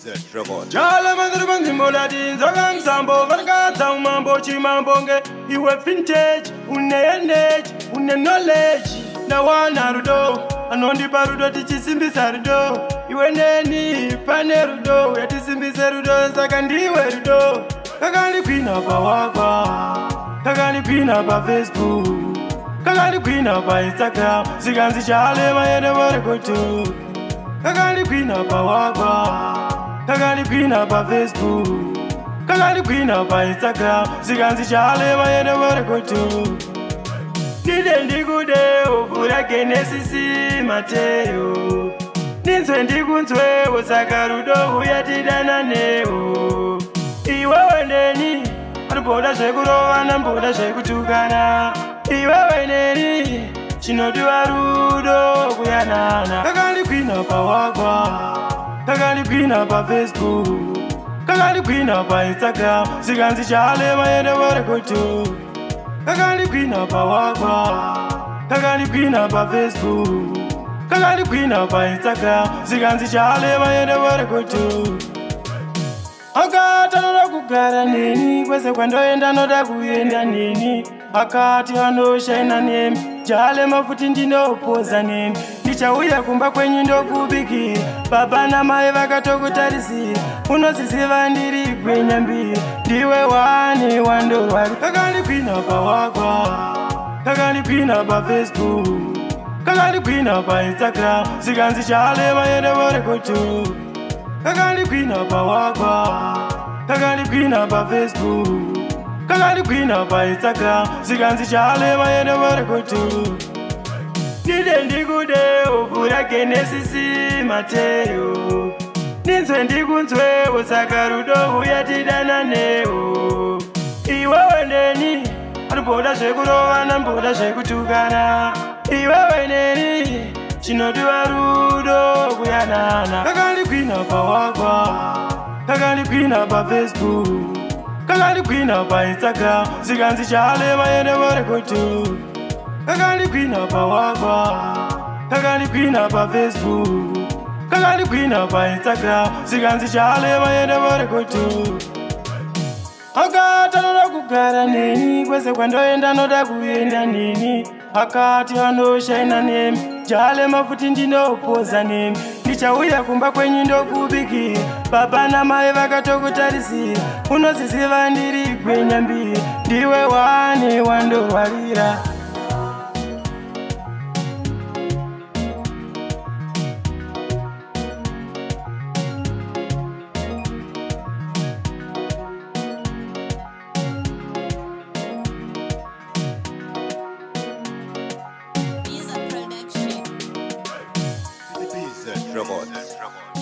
Jala madrubandi moladin zagan sambo vargata umambo chimambonge iwe vintage une knowledge na wana rudo anondi parudo tichisimbisa rudo iwe neni pane rudo yatisimbisa rudo saka ndiwe rudo kakali kwina pa wakwa kakali kwina pa Facebook kakali kwina pa Instagram ziganzi chale mayede warekotu kakali kwina pa wakwa kakali kwina pa Facebook kakali kwina pa Instagram ziganzi chale mayede warekotu Nide ndikude uvura Genesis Mateo Ninzwe ndikunzwe usaka rudo uyatidana neo Iwewe ndeni aruboda shekurova na mboda shekutukana Iwewe ndeni chinotiwa rudo kuyanana kakali kwina pa wakwa kakali kwina pa Facebook kakali kwina pa Instagram ziganzi chale mayede warekotu kakali kwina pa wakwa kakali kwina pa Facebook kakali kwina pa Instagram ziganzi chale mayede warekotu akati anoda kugara neni kwese kwandoenda noda kuenda neni akati anoshaina nemi chale mafuti ndinopoza nemi ndichauya kumba kwenyu ndokubiki baba namai vakatokutarisi unozisiva ndiri kwenyambiri ndiwe wani wandorwari kakali kwina pa wakwa kakali kwina pa Facebook kakali kwina pa Instagram ziganzi chale mayede warekotu kakali kwina pa wakwa kakali kwina pa Facebook kakali kwina pa Instagram ziganzi chale mayede warekotu Nide ndikude uvura Genesis Mateo Ninzwe ndikunzwe usaka rudo uyatidana neo Iwewe ndeni aruboda shekurova na mboda shekutukana Iwewe ndeni chinotiwa rudo kuyanana kakali kwina pa wakwa kakali kwina pa Facebook kakali kwina pa Instagram ziganzi chale mayede warekotu kakali kwina pa wakwa kakali kwina pa Facebook kakali kwina pa Instagram ziganzi chale mayede warekotu akati anoda kugara neni kwese kwandoenda noda kuenda neni akati anoshaina nemi chale mafuti ndinopoza nemi ndichauya kumba kwenyu ndokubiki baba namai vakatokutarisi unozisiva ndiri kwenyambiri ndiwe wani wandorwarira Robot.